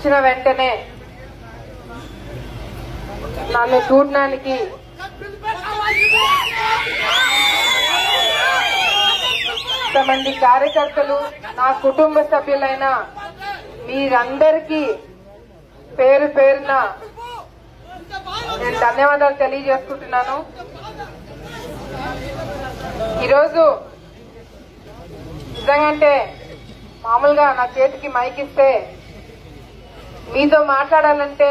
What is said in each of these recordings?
ఇచ్చిన వెంటనే నన్ను చూడడానికి ఇంతమంది కార్యకర్తలు, నా కుటుంబ సభ్యులైన మీరందరికీ పేరు పేరున నేను ధన్యవాదాలు తెలియజేసుకుంటున్నాను. ఈరోజు నిజంగా మామూలుగా నా చేతికి మైక్ ఇస్తే మీతో మాట్లాడాలంటే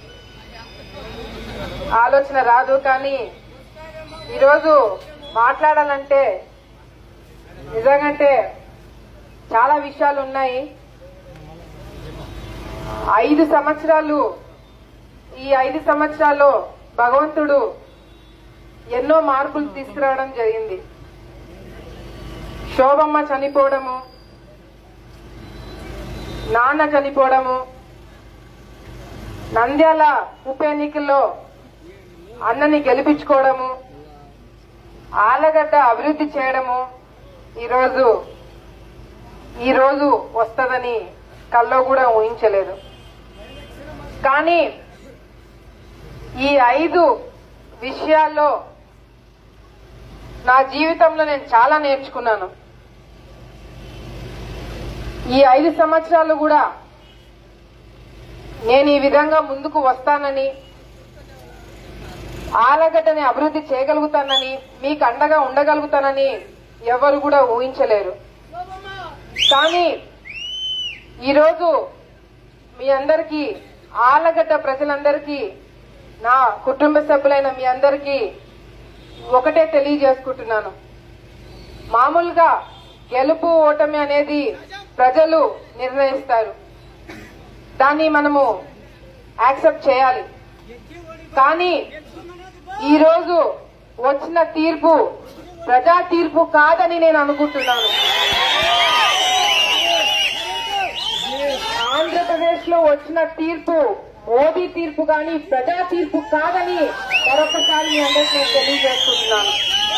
ఆలోచన రాదు, కానీ ఈరోజు మాట్లాడాలంటే నిజంగా చాలా విషయాలు ఉన్నాయి. 5 సంవత్సరాలు, ఈ 5 సంవత్సరాల్లో భగవంతుడు ఎన్నో మార్పులు తీసుకురావడం జరిగింది. శోభమ్మ చనిపోవడము, నాన్న చనిపోవడము, నంద్యాల ఉప ఎన్నికల్లో అన్నని గెలిపించుకోవడము, ఆలగడ్డ అభివృద్ధి చేయడము ఈరోజు వస్తుందని కల్లో కూడా ఊహించలేదు. కానీ ఈ 5 విషయాల్లో నా జీవితంలో నేను చాలా నేర్చుకున్నాను. ఈ 5 సంవత్సరాలు కూడా నేను ఈ విధంగా ముందుకు వస్తానని, ఆలగడ్డని అభివృద్ధి చేయగలుగుతానని, మీకు అండగా ఉండగలుగుతానని ఎవరు కూడా ఊహించలేరు. కానీ ఈరోజు మీ అందరికీ, ఆలగడ్డ ప్రజలందరికీ, నా కుటుంబ సభ్యులైన మీ అందరికీ ఒకటే తెలియజేసుకుంటున్నాను. మామూలుగా గెలుపు ఓటమి అనేది ప్రజలు నిర్ణయిస్తారు, దాన్ని మనము యాక్సెప్ట్ చేయాలి. కానీ ఈరోజు వచ్చిన తీర్పు ప్రజా తీర్పు కాదని నేను అనుకుంటున్నాను. ఆంధ్రప్రదేశ్ లో వచ్చిన తీర్పు మోదీ తీర్పు కానీ ప్రజా తీర్పు కాదని మరొకసారి మీ అందరికీ నేను తెలియజేసుకుంటున్నాను.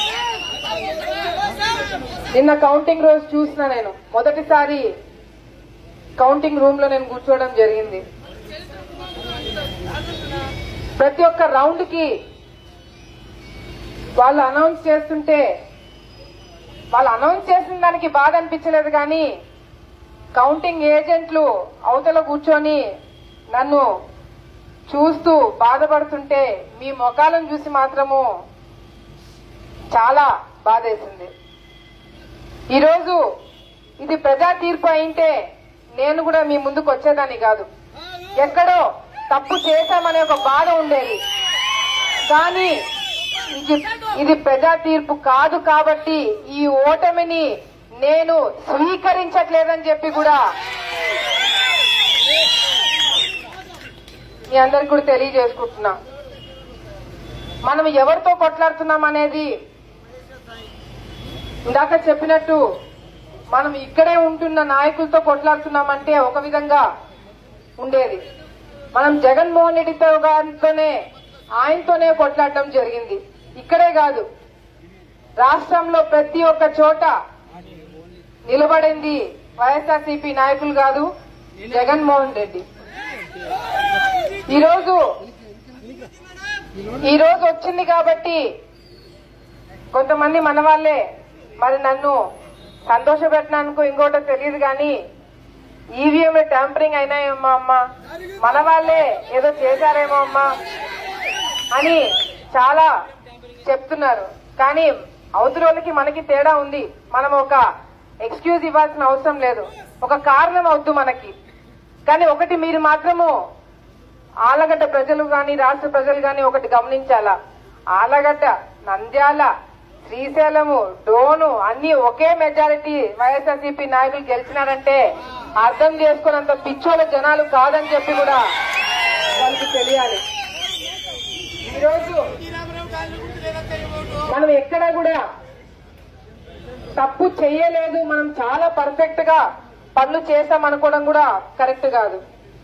నిన్న కౌంటింగ్ రోజు చూసిన నేను మొదటిసారి కౌంటింగ్ రూమ్ లో నేను కూర్చోవడం జరిగింది. ప్రతి ఒక్క రౌండ్ కి వాళ్ళు అనౌన్స్ చేస్తుంటే, వాళ్ళు అనౌన్స్ చేసిన దానికి బాధ అనిపించలేదు, కానీ కౌంటింగ్ ఏజెంట్లు అవతల కూర్చొని నన్ను చూస్తూ బాధపడుతుంటే మీ ముఖాలను చూసి మాత్రము చాలా బాధేసింది. ఈరోజు ఇది ప్రజా తీర్పు అయింటే నేను కూడా మీ ముందుకు వచ్చేదాన్ని కాదు. ఎక్కడో తప్పు చేశామనే ఒక బాధ ఉండేది. కానీ ఇది ప్రజా తీర్పు కాదు కాబట్టి ఈ ఓటమిని నేను స్వీకరించట్లేదని చెప్పి కూడా మీ అందరికి కూడా తెలియజేసుకుంటున్నా. మనం ఎవరితో కొట్లాడుతున్నాం అనేది ఇందాక చెప్పినట్టు మనం ఇక్కడే ఉంటున్న నాయకులతో కొట్లాడుతున్నామంటే ఒక విధంగా ఉండేది. మనం జగన్మోహన్ రెడ్డితో గారితోనే, ఆయనతోనే కొట్లాడడం జరిగింది. ఇక్కడే కాదు, రాష్ట్రంలో ప్రతి ఒక్క చోట నిలబడింది వైఎస్ఆర్సీపీ నాయకులు కాదు, జగన్మోహన్ రెడ్డి. ఈరోజు వచ్చింది కాబట్టి కొంతమంది మన వాళ్ళే మరి నన్ను సంతోషపెట్టినందుకు ఇంకోటో తెలియదు, కానీ ఈవీఎంలో ట్యాంపరింగ్ అయినాయేమో అమ్మా, మన వాళ్ళే ఏదో చేశారేమో అమ్మా అని చాలా చెప్తున్నారు. కానీ అవతలి వాళ్ళకి మనకి తేడా ఉంది. మనం ఒక ఎక్స్క్యూజ్ ఇవ్వాల్సిన అవసరం లేదు, ఒక కారణం అవుద్దు మనకి. కానీ ఒకటి మీరు మాత్రము ఆలగడ్డ ప్రజలు గాని రాష్ట్ర ప్రజలు గాని ఒకటి గమనించాలా, ఆలగడ్డ, నంద్యాల, శ్రీశైలము, డోను అన్ని ఒకే మెజారిటీ వైఎస్ఆర్సీపీ నాయకులు గెలిచినారంటే అర్థం చేసుకున్నంత పిచ్చోళ్ళ జనాలు కాదని చెప్పి కూడా వాళ్ళకి తెలియాలి. ఈరోజు మనం ఎక్కడా కూడా తప్పు చెయ్యలేదు, మనం చాలా పర్ఫెక్ట్ గా పనులు చేశామనుకోవడం కూడా కరెక్ట్ కాదు.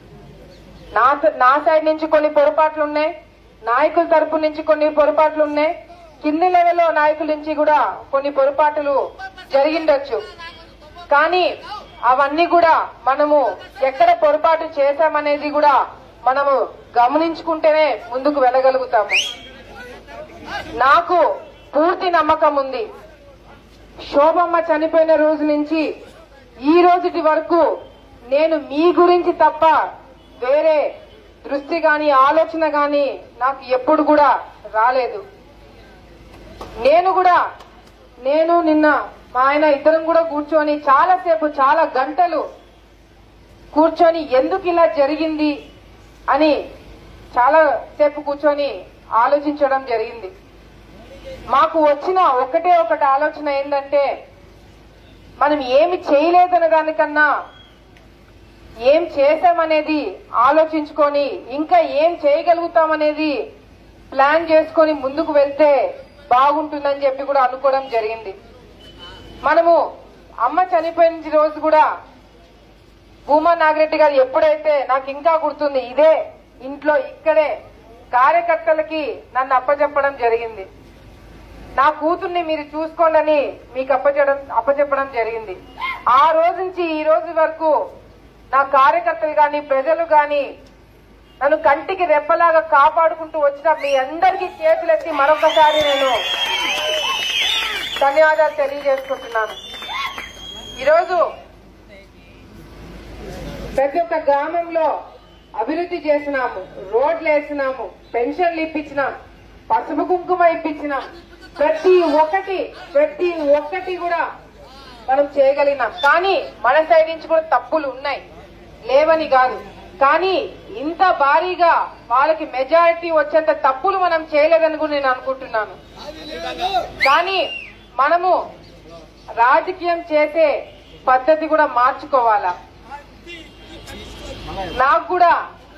నా సైడ్ నుంచి కొన్ని పొరపాట్లు ఉన్నాయి, నాయకుల తరపు నుంచి కొన్ని పొరపాట్లు ఉన్నాయి, కింది లెవెల్లో నాయకుల నుంచి కూడా కొన్ని పొరపాట్లు జరిగిండొచ్చు. కానీ అవన్నీ కూడా మనము ఎక్కడ పొరపాటు చేశామనేది కూడా మనము గమనించుకుంటేనే ముందుకు వెళ్ళగలుగుతాము. నాకు పూర్తి నమ్మకం ఉంది, శోభమ్మ చనిపోయిన రోజు నుంచి ఈ రోజుటి వరకు నేను మీ గురించి తప్ప వేరే దృష్టి గాని ఆలోచన గాని నాకు ఎప్పుడు కూడా రాలేదు. నేను నిన్న మా ఆయన ఇద్దరం కూడా కూర్చొని చాలాసేపు, చాలా గంటలు కూర్చొని ఎందుకు ఇలా జరిగింది అని చాలా సేపు కూర్చొని ఆలోచించడం జరిగింది. మాకు వచ్చిన ఒకటే ఒకటి ఆలోచన ఏంటంటే, మనం ఏమి చేయలేదన్న దానికన్నా ఏం చేశామనేది ఆలోచించుకొని ఇంకా ఏం చేయగలుగుతామనేది ప్లాన్ చేసుకొని ముందుకు వెళ్తే బాగుంటుందని చెప్పి కూడా అనుకోవడం జరిగింది. మనము అమ్మ చనిపోయిన రోజు కూడా భూమా నాగిరెడ్డి గారు ఎప్పుడైతే, నాకు ఇంకా గుర్తుంది, ఇదే ఇంట్లో ఇక్కడే కార్యకర్తలకి నన్ను అప్పచెప్పడం జరిగింది. నా కూతుర్ని మీరు చూసుకోండి మీకు అప్పచెప్పడం జరిగింది. ఆ రోజు నుంచి ఈ రోజు వరకు నా కార్యకర్తలు గాని ప్రజలు గాని నన్ను కంటికి రెప్పలాగా కాపాడుకుంటూ వచ్చిన మీ అందరికీ చేతులెత్తి మరొకసారి నేను ధన్యవాదాలు తెలియజేసుకుంటున్నాను. ఈరోజు ప్రతి ఒక్క గ్రామంలో అభివృద్ధి చేసినాము, రోడ్లు వేసినాము, పెన్షన్లు ఇప్పించినాం, పసుపు కుంకుమ ఇప్పించినాం. ప్రతి ఒక్కటి కూడా మనం చేయగలిగినాం. కానీ మన సైడ్ నుంచి కూడా తప్పులు ఉన్నాయి, లేవని కాదు. కానీ ఇంత భారీగా వాళ్ళకి మెజారిటీ వచ్చేంత తప్పులు మనం చేయలేదని కూడా నేను అనుకుంటున్నాను. కానీ మనము రాజకీయం చేసే పద్ధతి కూడా మార్చుకోవాలా. నాకు కూడా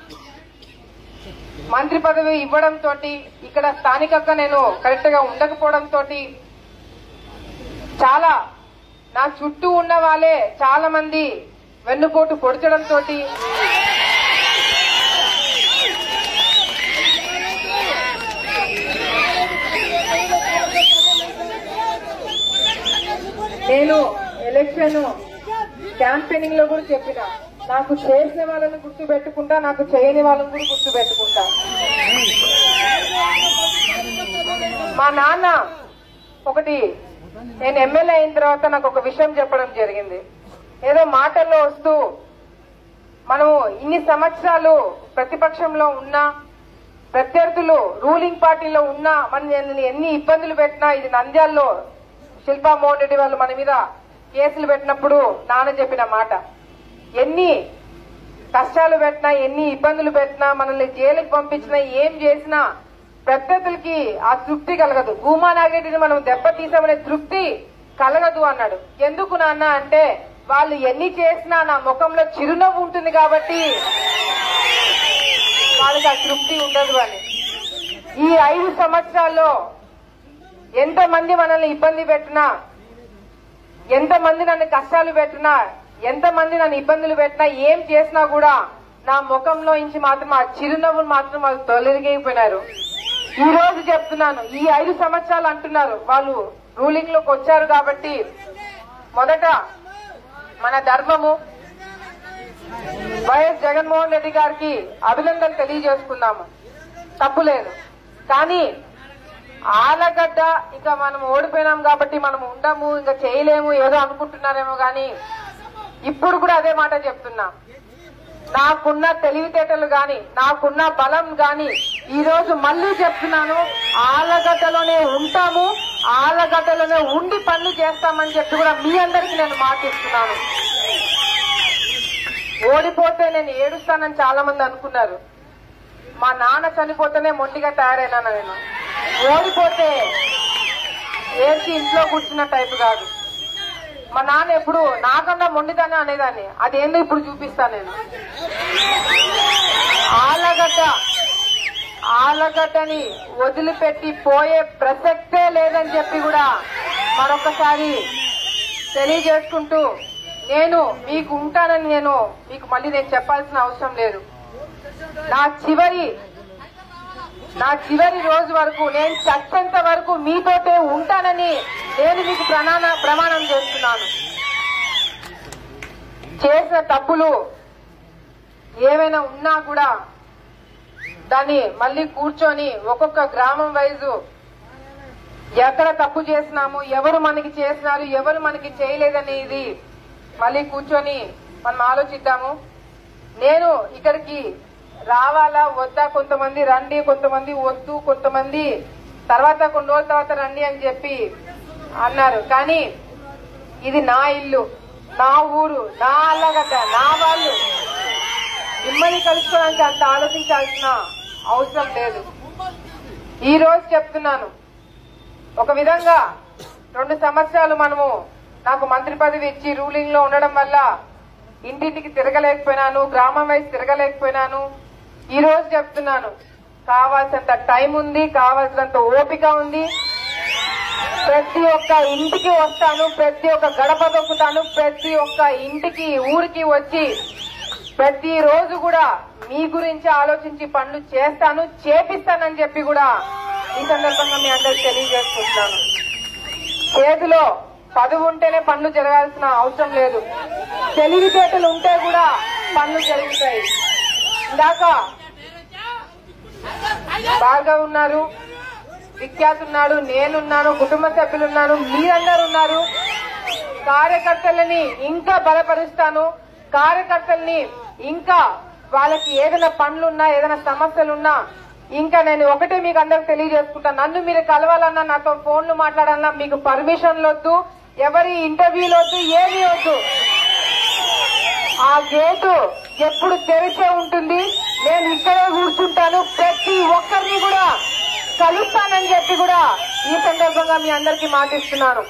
మంత్రి పదవి ఇవ్వడం తోటి, ఇక్కడ స్థానికంగా నేను కరెక్ట్ గా ఉండకపోవడం తోటి, చాలా నా చుట్టూ ఉన్న వాళ్ళే చాలా మంది వెన్నుపోటు పొడిచడం తోటి నేను ఎలక్షన్ క్యాంపెయినింగ్ లో కూడా చెప్పిన, నాకు చేసిన వాళ్ళని గుర్తు పెట్టుకుంటా, నాకు చేయని వాళ్ళని కూడా గుర్తు పెట్టుకుంటా. మా నాన్న ఒకటి, నేను ఎమ్మెల్యే అయిన తర్వాత నాకు ఒక విషయం చెప్పడం జరిగింది. ఏదో మాటల్లో వస్తూ, మనము ఇన్ని సంవత్సరాలు ప్రతిపక్షంలో ఉన్నా, ప్రత్యర్థులు రూలింగ్ పార్టీలో ఉన్నా, మన ఎన్ని ఇబ్బందులు పెట్టినా, ఇది నంద్యాలలో శిల్పా మోహన్ రెడ్డి వాళ్ళు మన మీద కేసులు పెట్టినప్పుడు నాన్న చెప్పిన మాట, ఎన్ని కష్టాలు పెట్టినా, ఎన్ని ఇబ్బందులు పెట్టినా, మనల్ని జైలుకి పంపించినా, ఏం చేసినా ప్రత్యర్థులకి ఆ తృప్తి కలగదు. భూమా నాగిరెడ్డిని మనం దెబ్బతీసామనే తృప్తి కలగదు అన్నాడు. ఎందుకు నాన్న అంటే, వాళ్ళు ఎన్ని చేసినా నా ముఖంలో చిరునవ్వు ఉంటుంది కాబట్టి వాళ్ళకి ఆ తృప్తి ఉండదు అని. ఈ 5 సంవత్సరాల్లో ఎంతమంది మనల్ని ఇబ్బంది పెట్టినా, ఎంతమంది నన్ను కష్టాలు పెట్టినా, ఎంతమంది నన్ను ఇబ్బందులు పెట్టినా, ఏం చేసినా కూడా నా ముఖంలో నుంచి మాత్రం ఆ చిరునవ్వులు మాత్రం వాళ్ళు తొలగిపోయినారు. ఈ రోజు చెప్తున్నాను, ఈ 5 సంవత్సరాలు అంటున్నారు, వాళ్ళు రూలింగ్ లోకి వచ్చారు కాబట్టి మొదట మన ధర్మము వైఎస్ జగన్మోహన్ రెడ్డి గారికి అభినందనలు తెలియజేసుకున్నాము, తప్పులేదు. కానీ ఆలగడ్డ ఇక మనం ఓడిపోయినాం కాబట్టి మనం ఉండము, ఇంకా చేయలేము ఏదో అనుకుంటున్నారేమో, కానీ ఇప్పుడు కూడా అదే మాట చెప్తున్నా. నాకున్న తెలివితేటలు గాని, నాకున్న బలం గాని ఈ రోజు మళ్లీ చెప్తున్నాను, ఆలగడ్డలోనే ఉంటాము, ఆలగడ్డలోనే ఉండి పనులు చేస్తామని చెప్పి కూడా మీ అందరికీ నేను మాటిస్తున్నాను. ఓడిపోతే నేను ఏడుస్తానని చాలా మంది అనుకున్నారు. మా నాన్న చనిపోతేనే మొండిగా తయారైనా నేను. ఓడిపోతే ఏడ్చి ఇంట్లో కూర్చున్న టైపు కాదు. మా నాన్న ఎప్పుడు నాకన్నా మొండిదాన్ని అనేదాన్ని, అదేందో ఇప్పుడు చూపిస్తా నేను. ఆలగడ్డని వదిలిపెట్టి పోయే ప్రసక్తే లేదని చెప్పి కూడా మరొకసారి తెలియజేసుకుంటూ, నేను మీకు ఉంటానని మీకు మళ్ళీ నేను చెప్పాల్సిన అవసరం లేదు. నా చివరి రోజు వరకు, నేను చచ్చేంత వరకు మీతోటే ఉంటానని నేను మీకు ప్రమాణం చేస్తున్నాను. చేసిన తప్పులు ఏమైనా ఉన్నా కూడా దాన్ని మళ్ళీ కూర్చొని ఒక్కొక్క గ్రామం వైజు ఎక్కడ తప్పు చేసినాము, ఎవరు మనకి చేసినారు, ఎవరు మనకి చేయలేదనేది మళ్ళీ కూర్చొని మనం ఆలోచిద్దాము. నేను ఇక్కడికి రావాలా వద్దా, కొంతమంది రండి, కొంతమంది వద్దు, కొంతమంది తర్వాత కొన్ని రోజుల తర్వాత రండి అని చెప్పి అన్నారు. కానీ ఇది నా ఇల్లు, నా ఊరు, నా అల్లగడ్డ, నా వాళ్ళు. మిమ్మల్ని కలుసుకోవడానికి అంత ఆలోచించాల్సిన అవసరం లేదు. ఈ రోజు చెప్తున్నాను, ఒక విధంగా 2 సంవత్సరాలు మనము నాకు మంత్రి పదవి ఇచ్చి రూలింగ్ లో ఉండడం వల్ల ఇంటింటికి తిరగలేకపోయినాను, గ్రామం వైపు తిరగలేకపోయినాను. ఈ రోజు చెప్తున్నాను, కావాల్సినంత టైం ఉంది, కావాల్సినంత ఓపిక ఉంది. ప్రతి ఒక్క ఇంటికి వస్తాను, ప్రతి ఒక్క గడప దొక్కుతాను, ప్రతి ఒక్క ఇంటికి ఊరికి వచ్చి ప్రతి రోజు కూడా మీ గురించి ఆలోచించి పనులు చేస్తాను, చేపిస్తానని చెప్పి కూడా ఈ సందర్భంగా మీ అందరికి తెలియజేసుకుంటున్నాను. చేతిలో పదవి ఉంటేనే పనులు జరగాల్సిన అవసరం లేదు, తెలివితేటలు ఉంటే కూడా పనులు జరుగుతాయి. ఇందాక బాగా ఉన్నారు, విఖ్యాత్ ఉన్నాడు, నేనున్నాను, కుటుంబ సభ్యులున్నారు, మీరందరూ ఉన్నారు. కార్యకర్తలని ఇంకా బలపరుస్తాను, కార్యకర్తల్ని ఇంకా వాళ్ళకి ఏదైనా పనులున్నా, ఏదైనా సమస్యలున్నా ఇంకా నేను ఒకటే మీకు అందరికి తెలియజేసుకుంటాను. నన్ను మీరు కలవాలన్నా, నాతో ఫోన్లు మాట్లాడాలన్నా మీకు పర్మిషన్లు వద్దు, ఎవరి ఇంటర్వ్యూలు వద్దు, ఏమీ వద్దు. ఆ గేటు ఎప్పుడు తెరిచే ఉంటుంది. నేను ఇక్కడే కూర్చుంటాను, ప్రతి ఒక్కరిని కూడా కలుస్తానని చెప్పి కూడా ఈ సందర్భంగా మీ అందరికీ మాటిస్తున్నాను.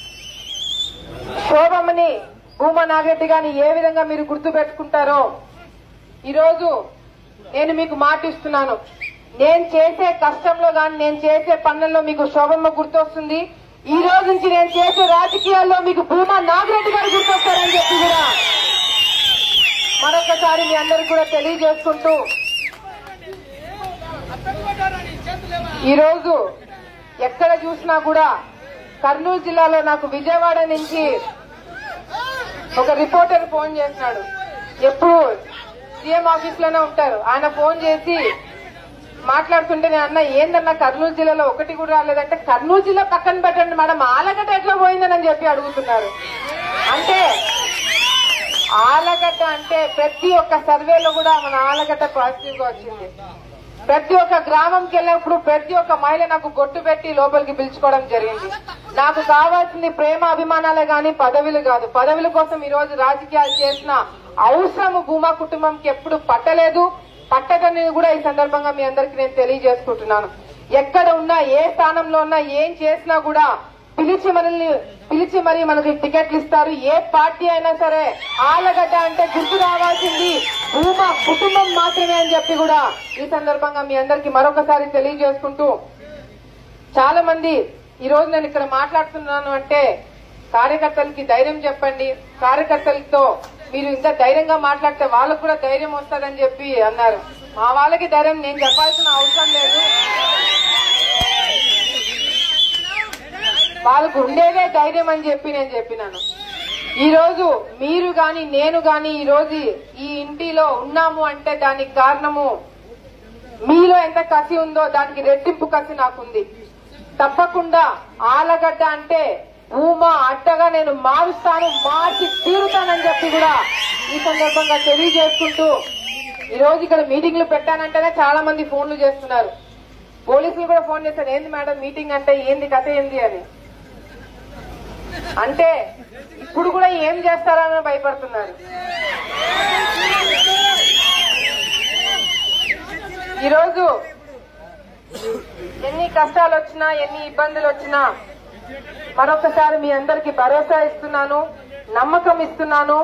శోభమ్మని, భూమా నాగిరెడ్డి గారిని ఏ విధంగా మీరు గుర్తు పెట్టుకుంటారో ఈరోజు నేను మీకు మాటిస్తున్నాను. నేను చేసే కష్టంలో గాని, నేను చేసే పనుల్లో మీకు శోభమ్మ గుర్తొస్తుంది. ఈ రోజు నుంచి నేను చేసే రాజకీయాల్లో మీకు భూమా నాగిరెడ్డి గారు గుర్తొస్తారని చెప్పి కూడా మరొకసారి మీ అందరికి కూడా తెలియజేసుకుంటూ, ఈరోజు ఎక్కడ చూసినా కూడా కర్నూలు జిల్లాలో నాకు విజయవాడ నుంచి ఒక రిపోర్టర్ ఫోన్ చేసినాడు. ఎప్పుడు సీఎం ఆఫీస్ లోనే ఉంటారు. ఆయన ఫోన్ చేసి మాట్లాడుతుంటే నేను అన్న, ఏందన్నా కర్నూలు జిల్లాలో ఒకటి కూడా రాలేదంటే, కర్నూలు జిల్లా పక్కన పెట్టండి మేడం, ఆలగడ్డ ఎట్లా పోయిందని చెప్పి అడుగుతున్నారు. అంటే ఆలగడ్డ అంటే ప్రతి ఒక్క సర్వేలో కూడా మన ఆలగడ్డ పాజిటివ్ గా వచ్చింది. ప్రతి ఒక్క గ్రామంకి వెళ్ళినప్పుడు ప్రతి ఒక్క మహిళ నాకు బొట్టు పెట్టి లోపలికి పిలుచుకోవడం జరిగింది. నాకు కావాల్సింది ప్రేమ అభిమానాలే గాని పదవులు కాదు. పదవుల కోసం ఈ రోజు రాజకీయాలు చేసిన అవసరం భూమా కుటుంబంకి ఎప్పుడు పట్టలేదు, పట్టదని కూడా ఈ సందర్భంగా మీ అందరికీ నేను తెలియజేసుకుంటున్నాను. ఎక్కడ ఉన్నా, ఏ స్థానంలో ఉన్నా, ఏం చేసినా కూడా పిలిచి మరి మనకి టికెట్లు ఇస్తారు. ఏ పార్టీ అయినా సరే ఆలగడ్డ అంటే గుర్తు రావాల్సింది భూమా కుటుంబం మాత్రమే అని చెప్పి కూడా ఈ సందర్భంగా మీ అందరికీ మరొకసారి తెలియజేసుకుంటూ, చాలా మంది ఈ రోజు నేను ఇక్కడ మాట్లాడుతున్నాను అంటే కార్యకర్తలకి ధైర్యం చెప్పండి, కార్యకర్తలతో మీరు ఇంత ధైర్యంగా మాట్లాడితే వాళ్ళకు కూడా ధైర్యం వస్తుందని చెప్పి అన్నారు. మా వాళ్ళకి ధైర్యం నేను చెప్పాల్సిన అవసరం లేదు, వాళ్ళకు ఉండేదే ధైర్యం అని చెప్పి నేను చెప్పినాను. ఈ రోజు మీరు గాని, నేను గాని ఈ రోజు ఈ ఇంటిలో ఉన్నాము అంటే దానికి కారణము మీలో ఎంత కసి ఉందో దానికి రెట్టింపు కసి నాకుంది. తప్పకుండా ఆలగడ్డ అంటే భూమా అడ్డగా నేను మారుస్తాను, మార్చి తీరుతానని చెప్పి కూడా ఈ సందర్భంగా తెలియజేసుకుంటూ, ఈ రోజు ఇక్కడ మీటింగ్లు పెట్టానంటేనే చాలా మంది ఫోన్లు చేస్తున్నారు. పోలీసులు కూడా ఫోన్ చేశారు, ఏంది మేడం మీటింగ్ అంటే, ఏంది కథ ఏంది అని. అంటే ఇప్పుడు కూడా ఏం చేస్తారని భయపడుతున్నారు. ఈరోజు ఎన్ని కష్టాలు వచ్చినా, ఎన్ని ఇబ్బందులు వచ్చినా మరొకసారి మీ అందరికీ భరోసా ఇస్తున్నాను, నమ్మకం ఇస్తున్నాను.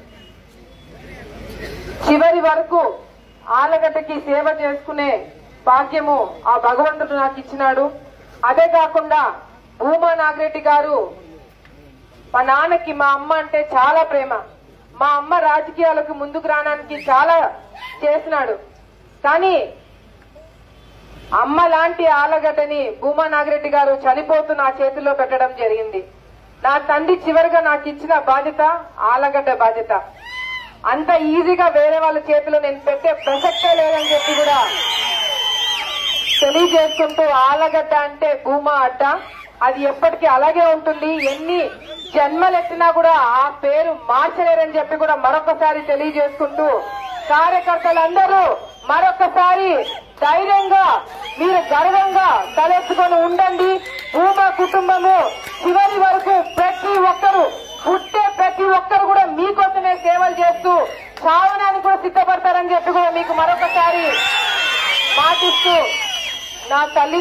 చివరి వరకు ఆలగడ్డకి సేవ చేసుకునే భాగ్యము ఆ భగవంతుడు నాకు ఇచ్చినాడు. అదే కాకుండా భూమా నాగిరెడ్డి గారు, మా నాన్నకి మా అమ్మ అంటే చాలా ప్రేమ. మా అమ్మ రాజకీయాలకు ముందుకు రావడానికి చాలా చేసినాడు. కానీ అమ్మ లాంటి ఆలగడ్డని భూమా నాగిరెడ్డి గారు చనిపోతూ నా చేతిలో పెట్టడం జరిగింది. నా తండ్రి చివరిగా నాకు ఇచ్చిన బాధ్యత ఆలగడ్డ బాధ్యత. అంత ఈజీగా వేరే వాళ్ళ చేతిలో నేను పెట్టే ప్రసక్తే లేదని చెప్పి కూడా తెలియజేసుకుంటూ, ఆలగడ్డ అంటే భూమా అడ్డ, అది ఎప్పటికీ అలాగే ఉంటుంది. ఎన్ని జన్మలెత్తినా కూడా ఆ పేరు మార్చలేరని చెప్పి కూడా మరొకసారి తెలియజేసుకుంటూ, కార్యకర్తలందరూ మరొకసారి ధైర్యంగా మీరు గర్వంగా తలెత్తుకొని ఉండండి. భూమా కుటుంబము చివరి వరకు ప్రతి ఒక్కరు, పుట్టే ప్రతి ఒక్కరు కూడా మీకోసమే సేవలు చేస్తూ చావనానికి కూడా సిద్ధపడతారని చెప్పి కూడా మీకు మరొకసారి మాటిస్తూ, నా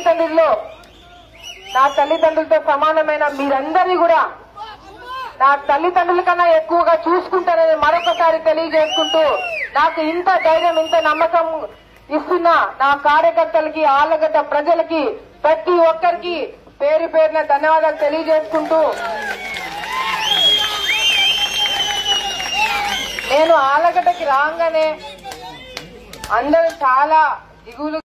తల్లిదండ్రులతో సమానమైన మీరందరినీ కూడా నా తల్లిదండ్రుల కన్నా ఎక్కువగా చూసుకుంటారని మరొకసారి తెలియజేసుకుంటూ, నాకు ఇంత ధైర్యం, ఇంత నమ్మకం ఇస్తున్న నా కార్యకర్తలకి, ఆళ్లగడ్డ ప్రజలకి, ప్రతి ఒక్కరికి పేరు పేరున ధన్యవాదాలు తెలియజేసుకుంటూ, నేను ఆళ్లగడ్డకి రాగానే అందరూ చాలా దిగులు